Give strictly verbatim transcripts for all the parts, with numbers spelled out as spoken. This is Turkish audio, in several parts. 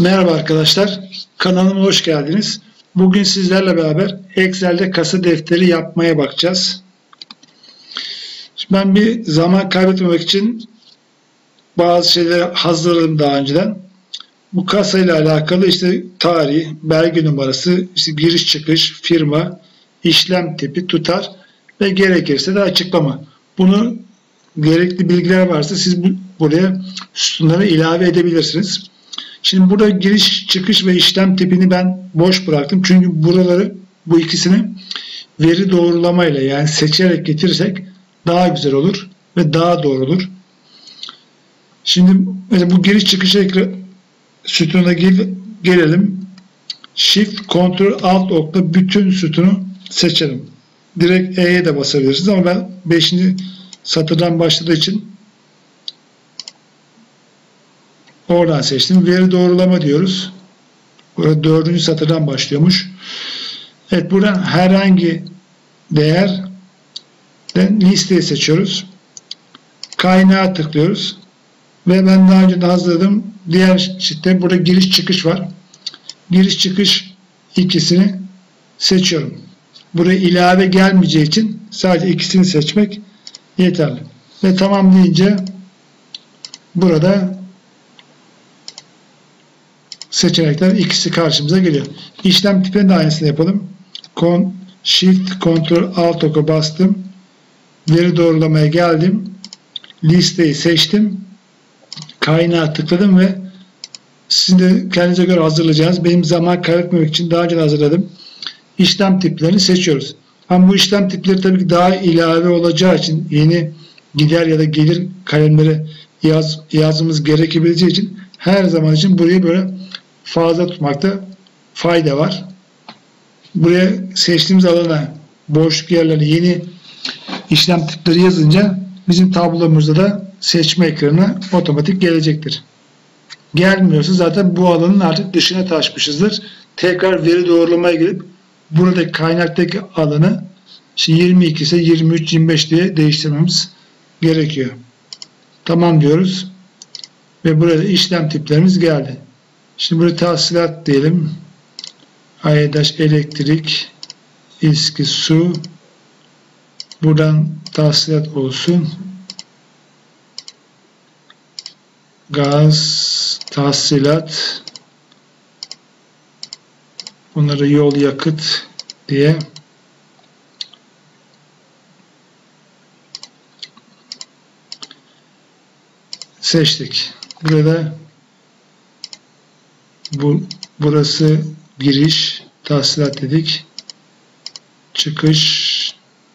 Merhaba arkadaşlar, kanalıma hoş geldiniz. Bugün sizlerle beraber Excel'de kasa defteri yapmaya bakacağız. Şimdi ben bir zaman kaybetmemek için bazı şeyleri hazırladım daha önceden. Bu kasayla alakalı işte tarih, belge numarası, işte giriş çıkış, firma, işlem tipi, tutar ve gerekirse de açıklama. Bunu gerekli bilgiler varsa siz bu, buraya sütunları ilave edebilirsiniz. Şimdi burada giriş, çıkış ve işlem tipini ben boş bıraktım. Çünkü buraları, bu ikisini veri doğrulamayla yani seçerek getirirsek daha güzel olur ve daha doğru olur. Şimdi mesela bu giriş çıkış sütununa gel gelelim. Shift, Ctrl, Alt okla bütün sütunu seçelim. Direkt E'ye de basabilirsiniz ama ben beşinci satırdan başladığı için oradan seçtim. Veri doğrulama diyoruz. Burada dördüncü satırdan başlıyormuş. Evet, buradan herhangi değer listeyi seçiyoruz. Kaynağa tıklıyoruz. Ve ben daha önce de hazırladım. Diğer şitte burada giriş çıkış var. Giriş çıkış ikisini seçiyorum. Buraya ilave gelmeyeceği için sadece ikisini seçmek yeterli. Ve tamam deyince burada seçenekler ikisi karşımıza geliyor. İşlem tipinin de aynısını yapalım. Shift, Ctrl, Alt ok'a bastım. Veri doğrulamaya geldim. Listeyi seçtim. Kaynağa tıkladım ve sizin de kendinize göre hazırlayacağınız, benim zaman kaybetmemek için daha önce hazırladım. İşlem tiplerini seçiyoruz. Ama bu işlem tipleri tabii ki daha ilave olacağı için yeni gider ya da gelir kalemleri yaz, yazmamız gerekebileceği için her zaman için burayı böyle fazla tutmakta fayda var. Buraya seçtiğimiz alana boşluk yerlerine yeni işlem tipleri yazınca bizim tablomuzda da seçme ekranına otomatik gelecektir. Gelmiyorsa zaten bu alanın artık dışına taşmışızdır. Tekrar veri doğrulamaya gelip buradaki kaynaktaki alanı yirmi iki ise yirmi üç yirmi beş diye değiştirmemiz gerekiyor. Tamam diyoruz. Ve burada işlem tiplerimiz geldi. Şimdi buraya tahsilat diyelim. Aydaş elektrik, İSKİ su. Buradan tahsilat olsun. Gaz, tahsilat. Bunları yol, yakıt diye seçtik. Burada bu burası giriş, tahsilat dedik. Çıkış,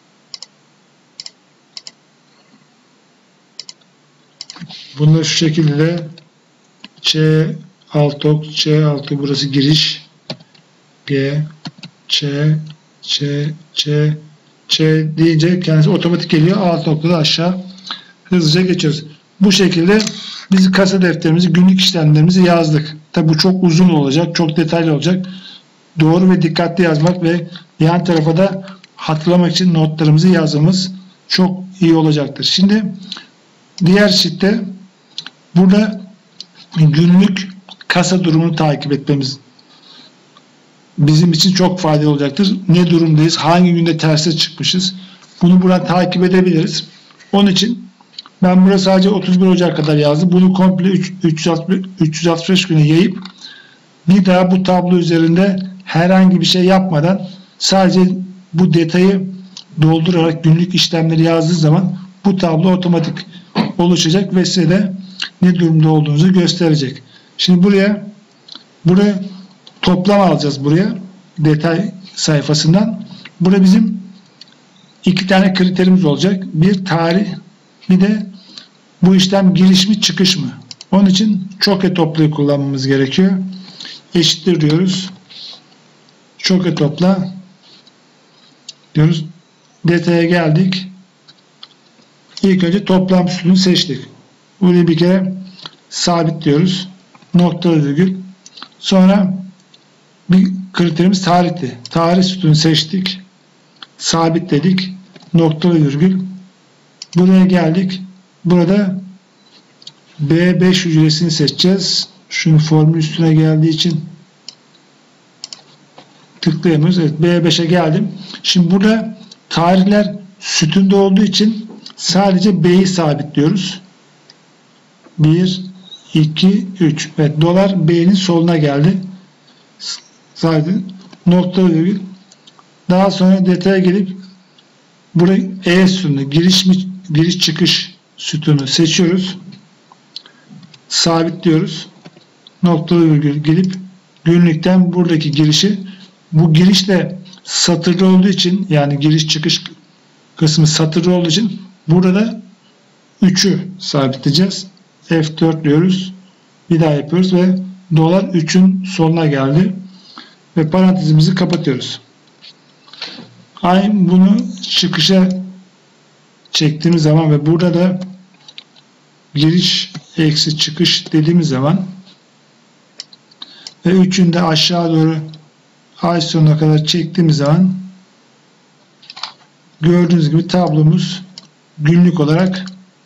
bunları şu şekilde Ç alt ok, Ç altı burası giriş, G, Ç, Ç, Ç, Ç deyince kendisi otomatik geliyor. Alt noktada aşağı hızlıca geçiyoruz. Bu şekilde biz kasa defterimizi, günlük işlemlerimizi yazdık. Tabi bu çok uzun olacak, çok detaylı olacak. Doğru ve dikkatli yazmak ve yan tarafa da hatırlamak için notlarımızı yazmamız çok iyi olacaktır. Şimdi diğer şitte burada günlük kasa durumunu takip etmemiz bizim için çok faydalı olacaktır. Ne durumdayız, hangi günde terse çıkmışız, bunu buradan takip edebiliriz. Onun için ben burada sadece otuz bir Ocak kadar yazdım. Bunu komple üç yüz altmış beş güne yayıp bir daha bu tablo üzerinde herhangi bir şey yapmadan sadece bu detayı doldurarak günlük işlemleri yazdığı zaman bu tablo otomatik oluşacak ve size de ne durumda olduğunuzu gösterecek. Şimdi buraya buraya toplam alacağız buraya detay sayfasından. Burada bizim iki tane kriterimiz olacak. Bir tarih, bir de bu işlem giriş mi çıkış mı? Onun için çoke toplayı kullanmamız gerekiyor. Eşittir diyoruz. Çoke topla diyoruz. Detaya geldik. İlk önce toplam sütununu seçtik. Burayı bir kere sabitliyoruz. Noktalı virgül. Sonra bir kriterimiz tarihti. Tarih sütununu seçtik. Sabitledik. Noktalı virgül. Buraya geldik. Burada B beş hücresini seçeceğiz. Şunu formül üstüne geldiği için tıklayamıyoruz. Evet, B beşe geldim. Şimdi burada tarihler sütunda olduğu için sadece B'yi sabitliyoruz. bir, iki, üç. Evet, dolar B'nin soluna geldi. Sadece nokta virgül. Daha sonra detaya gelip burayı E sütunu, giriş mi, giriş çıkış sütunu seçiyoruz. Sabitliyoruz. Nokta virgül gelip günlükten buradaki girişi, bu giriş de satırlı olduğu için, yani giriş çıkış kısmı satırlı olduğu için burada üçü sabitleyeceğiz. F dört diyoruz. Bir daha yapıyoruz ve dolar üçün sonuna geldi. Ve parantezimizi kapatıyoruz. Aynı bunu çıkışa çektiğimiz zaman ve burada da giriş eksi çıkış dediğimiz zaman ve üçün de aşağı doğru ay sonuna kadar çektiğimiz zaman gördüğünüz gibi tablomuz günlük olarak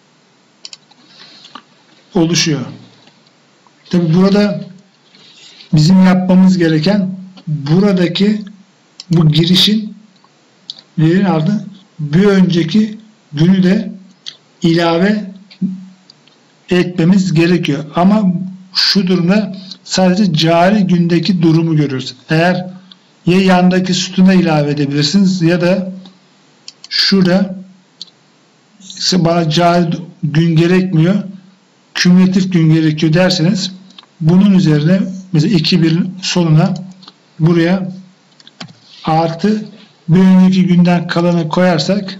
oluşuyor. Tabi burada bizim yapmamız gereken buradaki bu girişin verin ardından bir önceki günü de ilave etmemiz gerekiyor. Ama şu durumda sadece cari gündeki durumu görüyoruz. Eğer ya yandaki sütuna ilave edebilirsiniz ya da şurada bana cari gün gerekmiyor, kümülatif gün gerekiyor derseniz bunun üzerine mesela iki bir sonuna buraya artı bir önceki günden kalanı koyarsak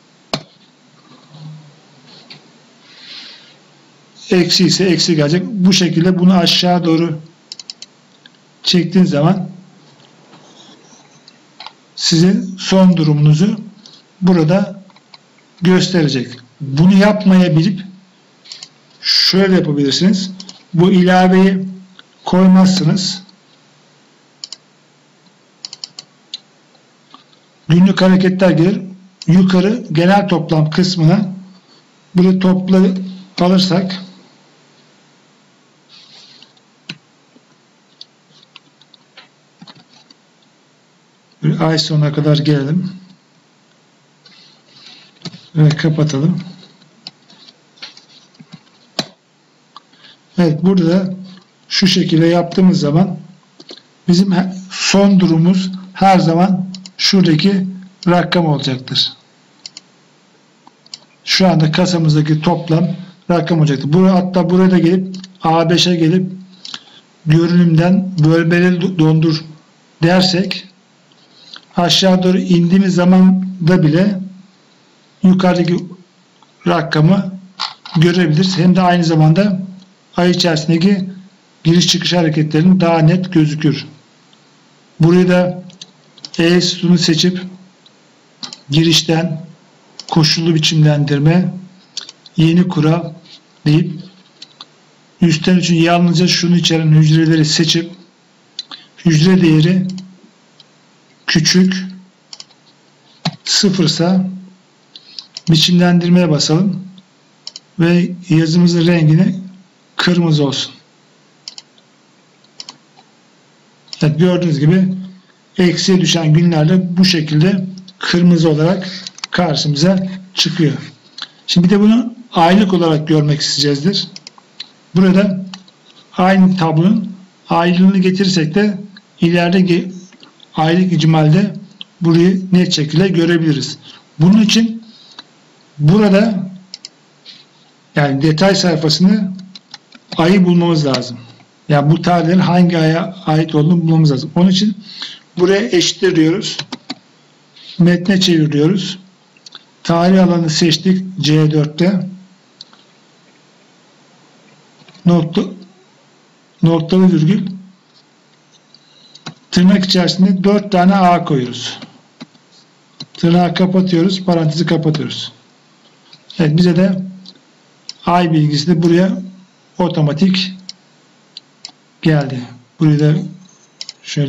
eksi ise eksi gelecek. Bu şekilde bunu aşağı doğru çektiğiniz zaman sizin son durumunuzu burada gösterecek. Bunu yapmayabilip şöyle yapabilirsiniz. Bu ilaveyi koymazsınız. Günlük hareketler gelir. Yukarı genel toplam kısmına bunu topla alırsak bir ay sonuna kadar gelelim ve kapatalım. Evet, burada şu şekilde yaptığımız zaman bizim son durumumuz her zaman şuradaki rakam olacaktır. Şu anda kasamızdaki toplam rakam olacaktır. Buraya, hatta buraya da gelip A beşe gelip görünümden bölmeleri dondur dersek aşağı doğru indiğimiz zamanda bile yukarıdaki rakamı görebiliriz. Hem de aynı zamanda ay içerisindeki giriş çıkış hareketlerinin daha net gözükür. Burayı da E sütunu seçip girişten koşullu biçimlendirme, yeni kural deyip üstten için yalnızca şunu içeren hücreleri seçip hücre değeri küçük sıfırsa biçimlendirmeye basalım ve yazımızın rengini kırmızı olsun. Evet, gördüğünüz gibi eksiye düşen günlerde bu şekilde kırmızı olarak karşımıza çıkıyor. Şimdi bir de bunu aylık olarak görmek isteyeceğizdir. Burada aynı tablonun aylığını getirirsek de ileride aylık icmalde burayı net şekilde görebiliriz. Bunun için burada yani detay sayfasını ayı bulmamız lazım. Yani bu tarihlerin hangi aya ait olduğunu bulmamız lazım. Onun için buraya eşittir diyoruz. Metne çeviriyoruz. Tarih alanı seçtik C dörtte. Nokta, noktalı virgül tırnak içerisinde dört tane A koyuyoruz. Tırnağı kapatıyoruz. Parantezi kapatıyoruz. Evet, bize de ay bilgisi de buraya otomatik geldi. Burayı da şöyle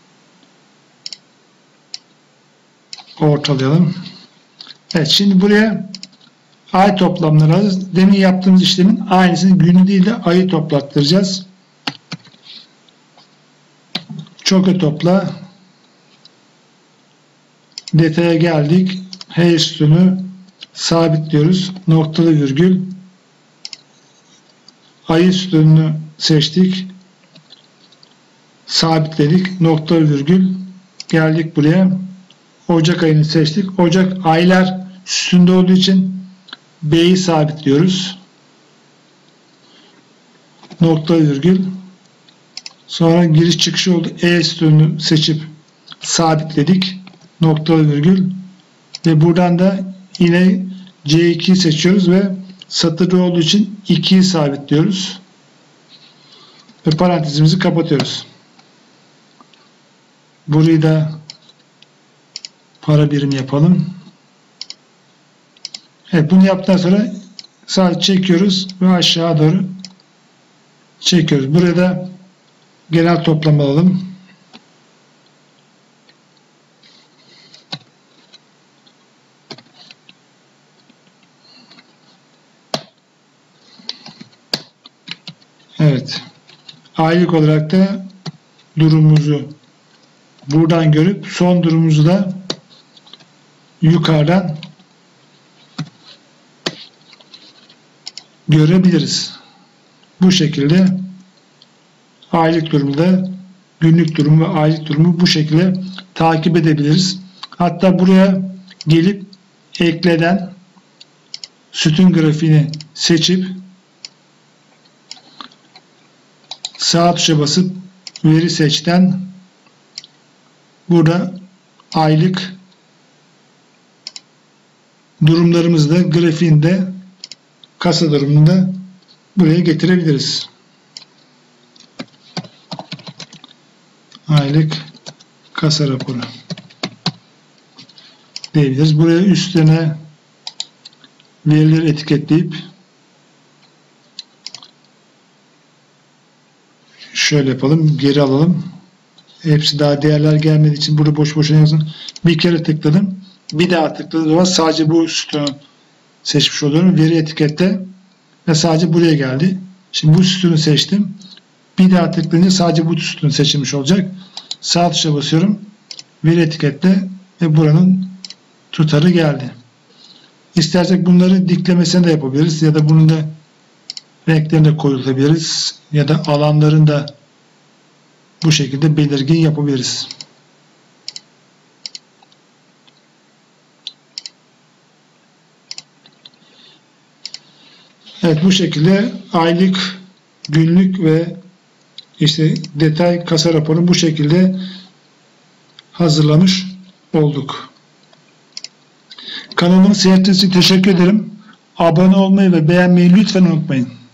ortalayalım. Evet, şimdi buraya ay toplamları alacağız. Demin yaptığımız işlemin aynısını günü değil de ayı toplattıracağız. Çoke topla. Detaya geldik. H sütunu sabitliyoruz. Noktalı virgül. Ayı sütununu seçtik. Sabitledik. Noktalı virgül. Geldik buraya. Ocak ayını seçtik. Ocak aylar sütununda olduğu için B'yi sabitliyoruz. Noktalı virgül. Sonra giriş çıkışı oldu. E sütununu seçip sabitledik. Noktalı virgül. Ve buradan da yine C iki'yi seçiyoruz ve satırda olduğu için iki'yi sabitliyoruz. Ve parantezimizi kapatıyoruz. Burayı da para birimi yapalım. Evet, bunu yaptıktan sonra sadece çekiyoruz ve aşağı doğru çekiyoruz. Buraya da genel toplam alalım. Evet. Aylık olarak da durumumuzu buradan görüp son durumumuzu da yukarıdan görebiliriz. Bu şekilde aylık durumu da günlük durumu ve aylık durumu bu şekilde takip edebiliriz. Hatta buraya gelip ekleden sütun grafiğini seçip sağ tuşa basıp veri seçten burada aylık durumlarımızda grafiğinde kasa durumunda buraya getirebiliriz. Aylık kasa raporu diyebiliriz. Buraya üstüne verileri etiketleyip şöyle yapalım. Geri alalım. Hepsi daha değerler gelmediği için burada boş boşuna yazın. Bir kere tıkladım. Bir daha tıkladığım zaman sadece bu sütunu seçmiş oluyorum. Veri etiketle ve sadece buraya geldi. Şimdi bu sütunu seçtim. Bir daha tıklayınca sadece bu sütun seçilmiş olacak. Sağ tuşa basıyorum. Veri etiketle ve buranın tutarı geldi. İstersek bunları diklemesine de yapabiliriz ya da bunun da renklerini de koyulabiliriz ya da alanlarını da bu şekilde belirgin yapabiliriz. Evet, bu şekilde aylık, günlük ve işte detay kasa raporunu bu şekilde hazırlamış olduk. Kanalımı seyrettiğiniz için teşekkür ederim. Abone olmayı ve beğenmeyi lütfen unutmayın.